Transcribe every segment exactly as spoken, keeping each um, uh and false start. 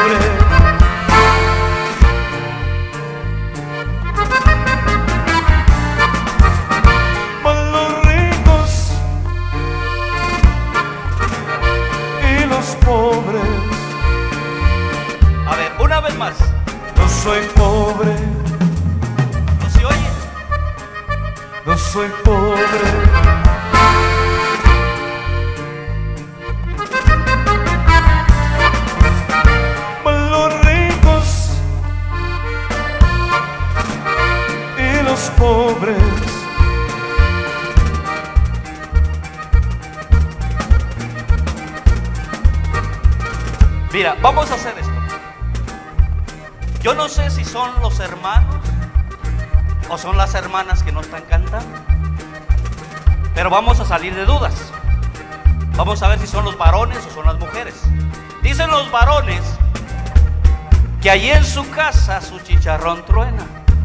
pobre. Mas los ricos y los pobres. A ver, una vez más. No soy pobre, ¿No se oye? no soy pobre. Mas los ricos y los pobres. Mira, vamos a hacer esto. Yo no sé si son los hermanos o son las hermanas que no están cantando, pero vamos a salir de dudas. Vamos a ver si son los varones o son las mujeres. Dicen los varones que allí en su casa su chicharrón truena.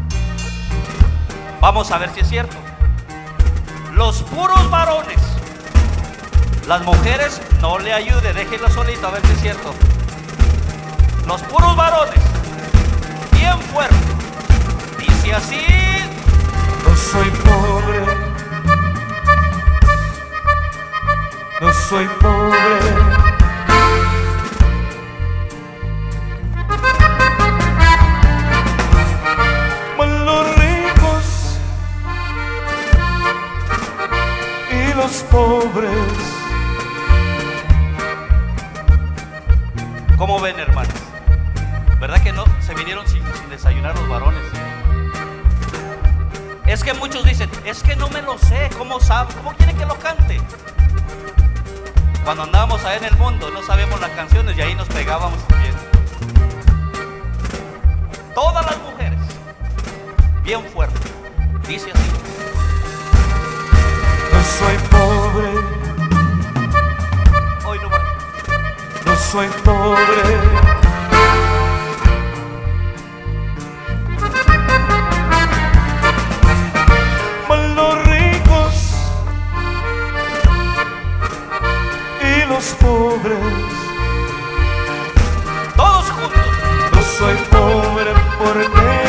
Vamos a ver si es cierto. Los puros varones. Las mujeres no le ayude, déjenla solita a ver si es cierto. Los puros varones, bien fuerte, dice así. No soy pobre, no soy pobre. Mas los ricos y los pobres. ¿Cómo ven, hermanos? ¿Verdad que no? Se vinieron sin, sin desayunar los varones. Es que muchos dicen, es que no me lo sé, ¿cómo sabe? ¿Cómo quiere que lo cante? Cuando andábamos ahí en el mundo no sabíamos las canciones y ahí nos pegábamos bien. Todas las mujeres, bien fuerte, dice así. No soy pobre, Hoy no va. no soy pobre. Mas los ricos y los pobres. Todos juntos. No soy pobre porque